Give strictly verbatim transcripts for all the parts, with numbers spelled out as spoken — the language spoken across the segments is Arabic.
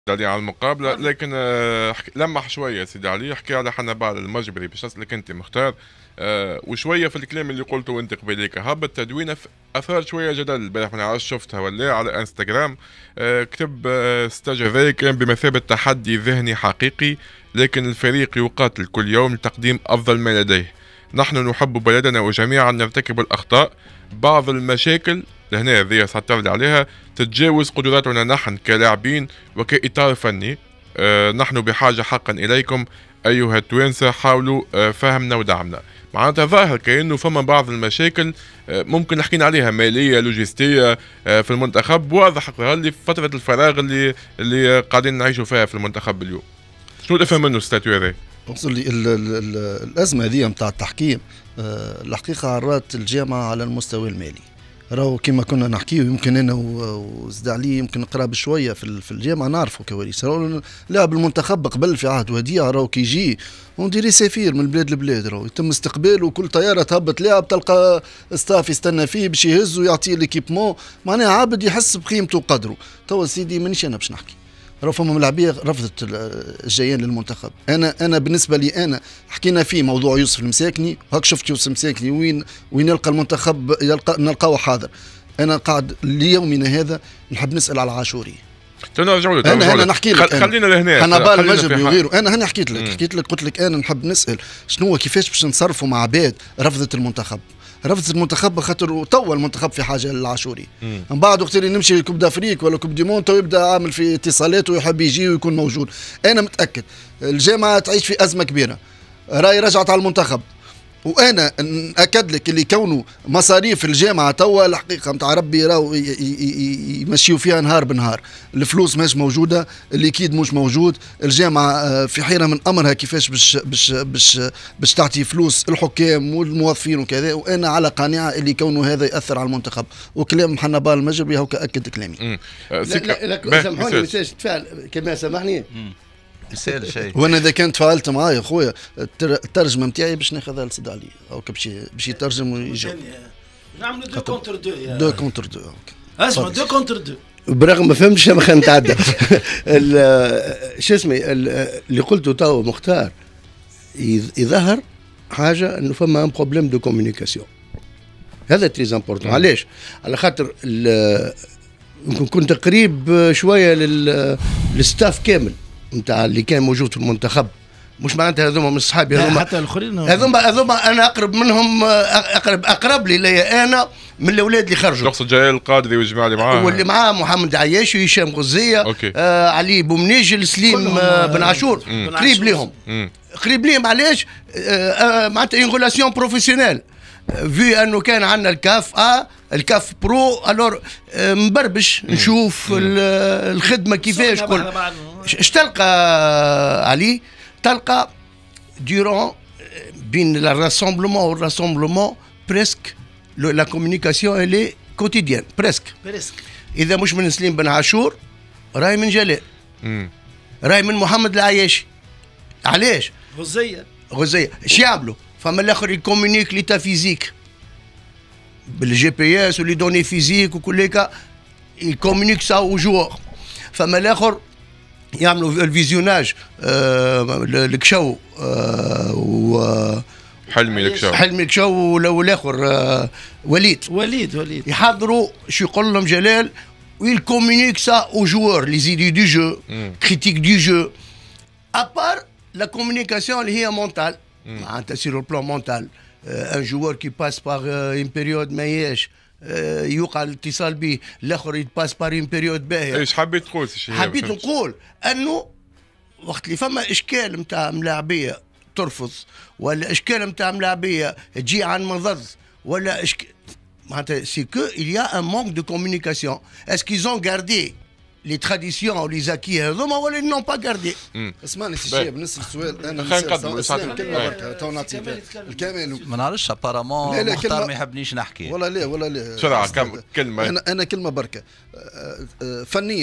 علي على المقابله، لكن آه، لمح شويه سيدي علي، احكي على حنبال المجبري باش نسالك انت مختار. أه وشويه في الكلام اللي قلته انت قبيليك هبط تدوينه اثار شويه جدل البارح، ما نعرفش شفتها ولا على انستغرام. أه كتب أه ستاج هذاك كان بمثابه تحدي ذهني حقيقي، لكن الفريق يقاتل كل يوم لتقديم افضل ما لديه. نحن نحب بلدنا وجميعا نرتكب الاخطاء، بعض المشاكل لهنا هذه سأعترض عليها تتجاوز قدراتنا نحن كلاعبين وكإطار فني. أه نحن بحاجة حقا إليكم أيها التوانسة، حاولوا أه فهمنا ودعمنا. معناتها ظاهر كأنه فما بعض المشاكل أه ممكن نحكي عليها مالية لوجستية أه في المنتخب، واضح اللي في فترة الفراغ اللي اللي قاعدين نعيشوا فيها في المنتخب اليوم. شنو تفهم منه الستاتيو هذا؟ لي الأزمة هذه متاع التحكيم أه الحقيقة عرات الجامعة على المستوى المالي. راهو كما كنا نحكيه، يمكن انا وزد علي يمكن نقرا بشويه في في الجامعه نعرفوا كواليس. راهو لاعب المنتخب قبل في عهد وديع راهو كي يجي ونديري سفير من البلاد لبلاد، راهو يتم استقباله وكل طياره تهبط لاعب تلقى ستاف يستنى فيه باش يهز ويعطيه ليكيبمون، معناها عابد يحس بقيمته وقدره. توا سيدي مانيش انا باش نحكي، راه فما ملاعبيه رفضت الجيان للمنتخب. انا انا بالنسبه لي انا حكينا فيه موضوع يوسف المساكني، هاك شفت يوسف المساكني وين وين يلقى المنتخب، يلقى نلقاوه حاضر. انا قاعد ليومنا هذا نحب نسال على عاشوري. انا انا انا نحكي لك خلينا لهنا حنبال المجبري وغيره. انا هاني حكيت لك حكيت لك قلت لك انا نحب نسال شنو كيفاش باش نصرفوا مع عباد رفضت المنتخب. رفضت المنتخب خاطر توا المنتخب في حاجه للعاشوري. من بعد وقت اللي نمشي كوب دافريك ولا كوب دي مون تو يبدا عامل في اتصالات ويحب يجي ويكون موجود. انا متاكد الجامعه تعيش في ازمه كبيره، راي رجعت على المنتخب. وانا ناكد لك اللي كونه مصاريف الجامعه توا الحقيقه نتاع ربي راهو يمشيو فيها نهار بنهار. الفلوس ماش موجوده، الليكيد مش موجود، الجامعه في حيره من امرها كيفاش باش باش باش باش تعطي فلوس الحكام والموظفين وكذا. وانا على قناعه اللي كونه هذا ياثر على المنتخب. وكلام حنبال المجبري هو كاكد كلامي. لا لا سامحوني مساج تفعل كما سامحني يسال شيء. وانا اذا كنت فعلت معايا خويا الترجمه نتاعي باش ناخذها لسيد علي او باش باش يترجم ويجاوب. نعملوا دو كونتر دو دو كونتر دو. اسمع دو كونتر دو برغم ما فهمتش ما خلينا نتعدى. شو اسمي اللي قلته تو مختار يظهر حاجه انه فما ان بروبليم دو كومونيكاسيون. هذا تريز امبورتون. علاش؟ على خاطر يمكن كنت قريب شويه للستاف كامل نتاع اللي كان موجود في المنتخب، مش معناتها هذوما من صحابي، هذوما حتى الاخرين هذوما هذوما انا اقرب منهم، اقرب اقرب لي ليا انا من الاولاد اللي خرجوا. شخص جاي القادري والجماعه اللي معاه واللي معاه محمد عياش وهشام غزيه آه علي بومنيجل سليم آه بن عاشور، قريب ليهم قريب ليهم. علاش؟ آه آه معناتها اون ريلاسيون بروفيسيونيل في انه كان عندنا الكاف ا الكاف برو. الور مبربش نشوف الخدمه كيفاش كل اش تلقى علي. تلقى ديرون بين الراسمبلمون والراسمبلمون بريسك لا كومونيكاسيون الي كوتيديان بريسك بريسك. اذا مش من سليم بن عاشور راي من جلال، راي من محمد العياشي. علاش؟ غزيه غزيه اش يعملوا؟ فما الاخر يكومونيك ليتا فيزيك بالجي بي اس ولي دوني فيزيك وكل يكومونيك سا او جوار. فما الاخر يعملوا الفيزيوناج آه الكشو آه و حلمي الكشو حلمي الكشو والاخر آه وليد وليد وليد يحضروا شو يقول لهم جلال ويكومونيك سا او جوار لي زيدي دو جو كريتيك دو جو. ابار لا كومونيكاسيون اللي هي مونتال معناتها سير البلان مونتال. ان جوار كي باس باغ اون بيريود ماهياش يوقع الاتصال به، الاخر يتباس بار اون بيريود باهيه. ايش حبيت تقول؟ حبيت نقول انه وقت اللي فما اشكال نتاع ملاعبيه ترفض، ولا اشكال نتاع ملاعبيه تجي عن مضض، ولا اشكال معناتها سي كو il y a un manque de communication. Est-ce qu'ils ont gardé les traditions ou les acquis هذوما ولا ils n'ont pas gardé؟ اسمعني سي شيب بالنسبه للسؤال انا خلينا نقدموا ساعتين كلمه بركه تو نعطي الكامل. ما نعرفش ابارامون مختار ما يحبنيش نحكي ولا لا ولا لا بسرعه كم كلمه. انا انا كلمه بركه فنيا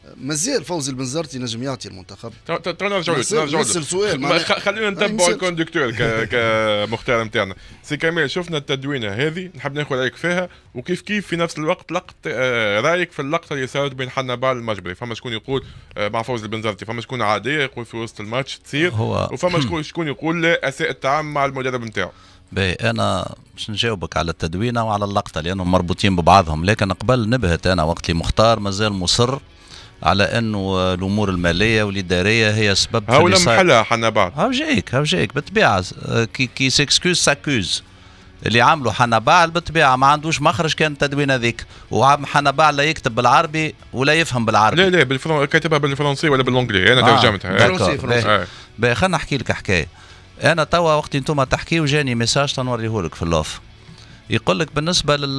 مازال فوزي البنزرتي نجم يعطي المنتخب. تو نرجعوا نرجعوا سؤال خلينا نتبعوا الكوندكتور كمختار نتاعنا. سي كمال شفنا التدوينه هذه نحب ناخذ رايك فيها، وكيف كيف في نفس الوقت لقط رايك في اللقطه اللي صارت بين حنبال المجبري. فما شكون يقول مع فوزي البنزرتي، فما شكون عاديه يقول في وسط الماتش تصير، وفما شكون شكون يقول لا اساء التعامل مع المدرب نتاعو. باهي انا باش نجاوبك على التدوينه وعلى اللقطه لانهم مربوطين ببعضهم، لكن قبل نبهت انا وقت اللي مختار مازال مصر على انه الامور الماليه والاداريه هي سبب هاو محلها حنبال. هاو جايك هاو جايك بالطبيعه كي كي سيكسكوز ساكوز. اللي عملوا حنبال بالطبيعه ما عندوش مخرج كان التدوين هذيك، وعم حنبال لا يكتب بالعربي ولا يفهم بالعربي. لا لا بالفرن... كاتبها بالفرنسي ولا بالانجلي، انا آه. ترجمتها. فرنسي فرنسي. باهي خلينا نحكي لك حكايه. انا توا وقت انتم تحكيوا جاني ميساج تنوريهولك في اللوف، يقول لك بالنسبه لل...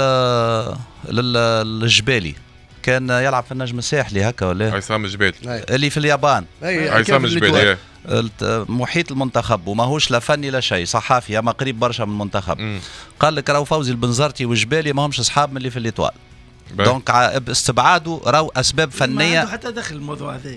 لل... للجبالي كان يلعب في النجم الساحلي هكا ولا عصام الجبالي اللي في اليابان. عصام الجبالي محيط المنتخب وماهوش لا فني لا شيء، صحافي اما قريب برشا من المنتخب. م. قال لك راهو فوزي البنزرتي والجبالي ما همش اصحاب من اللي في الاطوال، دونك استبعاده راهو اسباب فنيه. ما عنده حتى دخل الموضوع هذا.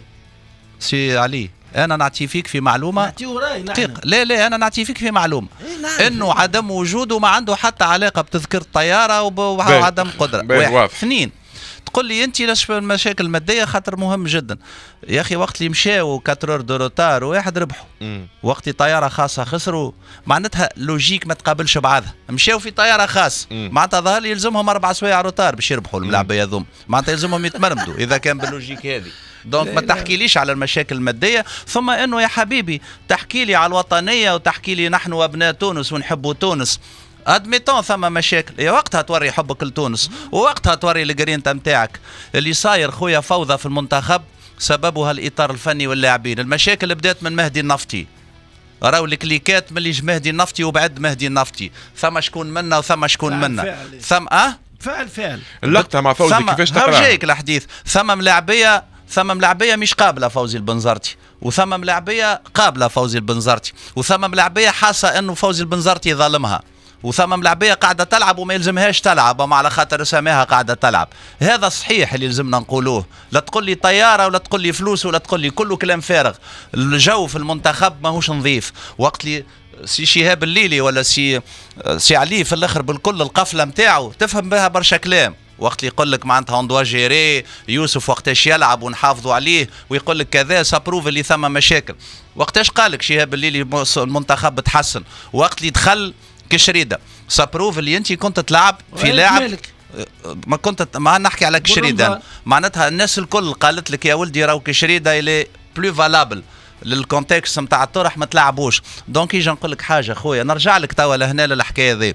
سي علي انا نعطي فيك في معلومه لا لا انا نعطي فيك في معلومه انه عدم وجوده ما عنده حتى علاقه بتذكره الطياره وعدم قدره. واحد اثنين تقول لي انت لاش المشاكل الماديه خاطر مهم جدا يا اخي. وقت اللي مشاو كاترور دو روتار واحد ربحوا، وقت طياره خاصه خسروا، معناتها لوجيك ما تقابلش بعضها. مشاو في طياره خاص معناتها ظهر لي يلزمهم اربع سوايع روتار باش يربحوا الملاعبيه هذوم، معناتها يلزمهم يتمرمدوا اذا كان باللوجيك هذه. دونك ما تحكيليش على المشاكل الماديه، ثم انه يا حبيبي تحكي لي على الوطنيه وتحكي لي نحن ابناء تونس ونحبوا تونس. ادميتون ثم مشاكل، يا وقتها توري حبك لتونس ووقتها توري الجرينتا نتاعك. اللي صاير خويا فوضى في المنتخب سببها الاطار الفني واللاعبين. المشاكل بدات من مهدي النفطي، راهو الكليكات من اللي مهدي النفطي وبعد مهدي النفطي، ثم شكون منا وثم شكون منا ثم اه فعل فعل اللقطه مع فوزي كيفاش تقرا. جايك الحديث. ثم ملاعبيه ثم ملاعبيه مش قابله فوزي البنزرتي، وثم ملاعبيه قابله فوزي البنزرتي، وثم ملاعبيه حاسه انه فوزي البنزرتي ظالمها، وثم ملاعبيه قاعده تلعب وما يلزمهاش تلعب اما على خاطر ساماها قاعده تلعب. هذا صحيح اللي يلزمنا نقولوه، لا تقول لي طياره ولا تقول لي فلوس ولا تقول لي كله كلام فارغ. الجو في المنتخب ماهوش نظيف. وقت لي سي شهاب الليلي ولا سي سي علي في الاخر بالكل القفله نتاعو تفهم بها برشا كلام. وقت اللي يقول لك معناتها اون دوا جيري يوسف وقتاش يلعب ونحافظوا عليه، ويقول لك كذا سابروف اللي ثم مشاكل. وقتاش قال لك شهاب الليلي المنتخب تحسن؟ وقت اللي دخل كشريده سابروف اللي انت كنت تلعب في لاعب مالك. ما كنت ما نحكي على كشريده، معناتها الناس الكل قالت لك يا ولدي راهو كشريده اللي بلو فالابل للكونتكست نتاع الطرح ما تلعبوش. دونك يجي نقول لك حاجه خويا، نرجع لك توا لهنا للحكايه ذي.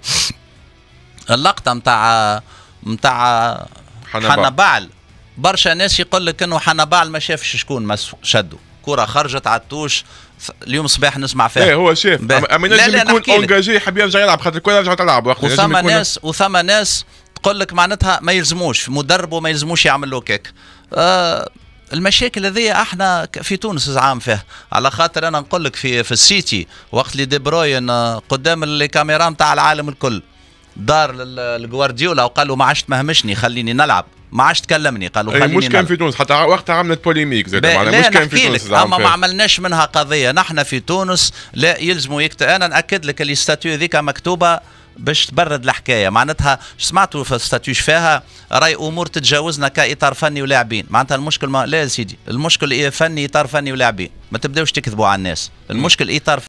اللقطه نتاع نتاع حنبال، برشا ناس يقول لك انه حنبال ما شافش شكون شدوا كره خرجت على التوش. اليوم صباح نسمع فيها ايه هو شاف اما نجم يكون اونجاجي يحب يرجع يلعب خاطر الكره رجعت تلعب وقت. وثم ناس وثم ناس تقول لك معناتها ما يلزموش مدرب وما يلزموش يعمل له كيك. آه المشاكل هذه احنا في تونس زعام فيها، على خاطر انا نقول لك في في السيتي وقت اللي دي بروين قدام الكاميرا نتاع العالم الكل دار لجوارديولا وقال له ما عادش تمهمشني خليني نلعب، ما عادش تكلمني قالوا خليني مش كان في تونس حتى وقتها عملت بوليميك زاد مش كان في تونس اما ما عملناش منها قضيه. نحن في تونس لا يلزموا يكتب. انا ناكد لك اللي ستاتيو ذيك مكتوبه باش تبرد الحكايه، معناتها سمعتوا في الستاتيو فيها راي امور تتجاوزنا كاطار فني ولاعبين. معناتها المشكل ما لا يا سيدي، المشكل إيه فني اطار فني ولاعبين، ما تبداوش تكذبوا على الناس. المشكل اطار